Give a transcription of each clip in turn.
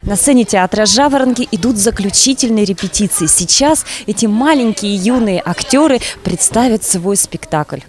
На сцене театра «Жаворонки» идут заключительные репетиции. Сейчас эти маленькие юные актеры представят свой спектакль.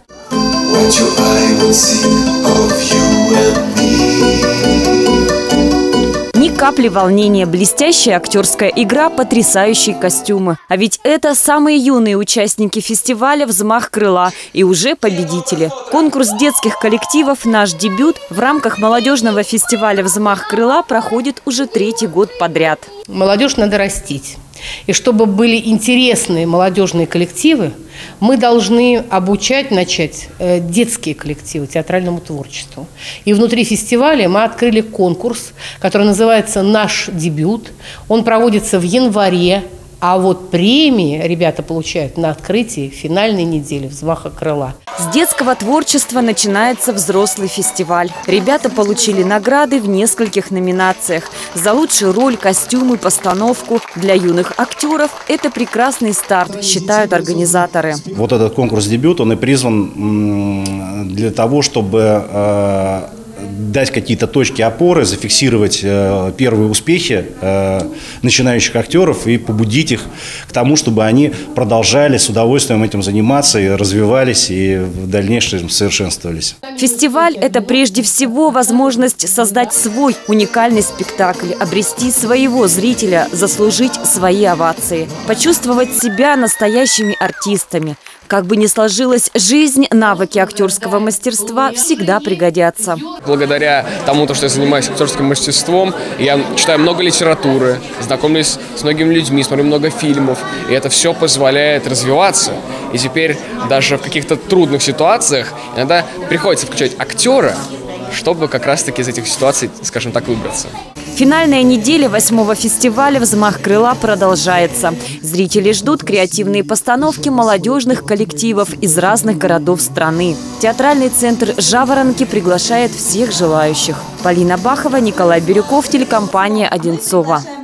Ни капли волнения, блестящая актерская игра, потрясающие костюмы. А ведь это самые юные участники фестиваля «Взмах крыла» и уже победители. Конкурс детских коллективов «Наш дебют» в рамках молодежного фестиваля «Взмах крыла» проходит уже 3-й год подряд. Молодежь надо растить. И чтобы были интересные молодежные коллективы, мы должны начать детские коллективы театральному творчеству. И внутри фестиваля мы открыли конкурс, который называется «Наш дебют». Он проводится в январе, а вот премии ребята получают на открытии финальной недели «Взмаха крыла». С детского творчества начинается взрослый фестиваль. Ребята получили награды в нескольких номинациях. За лучшую роль, костюмы, постановку. Для юных актеров это прекрасный старт, считают организаторы. Вот этот конкурс «Дебют», он и призван для того, чтобы дать какие-то точки опоры, зафиксировать первые успехи начинающих актеров и побудить их к тому, чтобы они продолжали с удовольствием этим заниматься и развивались, и в дальнейшем совершенствовались. Фестиваль – это прежде всего возможность создать свой уникальный спектакль, обрести своего зрителя, заслужить свои овации, почувствовать себя настоящими артистами. Как бы ни сложилась жизнь, навыки актерского мастерства всегда пригодятся. Благодаря тому, что я занимаюсь актерским мастерством, я читаю много литературы, знакомлюсь с многими людьми, смотрю много фильмов. И это все позволяет развиваться. И теперь даже в каких-то трудных ситуациях иногда приходится включать актера, чтобы как раз-таки из этих ситуаций, скажем так, выбраться. Финальная неделя 8-го фестиваля «Взмах крыла» продолжается. Зрители ждут креативные постановки молодежных коллективов из разных городов страны. Театральный центр «Жаворонки» приглашает всех желающих. Полина Бахова, Николай Бирюков, телекомпания «Одинцова».